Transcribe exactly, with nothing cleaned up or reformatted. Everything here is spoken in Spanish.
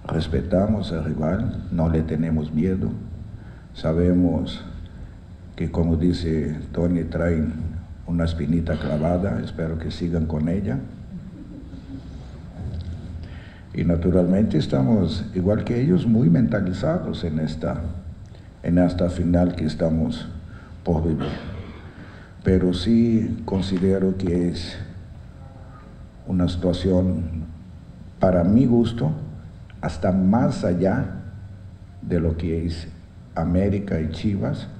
respetamos al rival, no le tenemos miedo, sabemos que, como dice Tony, traen una espinita clavada, espero que sigan con ella. Y naturalmente estamos, igual que ellos, muy mentalizados en esta, en esta final que estamos por vivir. Pero sí considero que es una situación, para mi gusto, hasta más allá de lo que es América y Chivas,